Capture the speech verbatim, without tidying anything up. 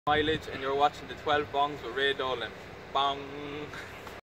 Mileage, and you're watching the twelve Bongs with Ray Dolan. Bong!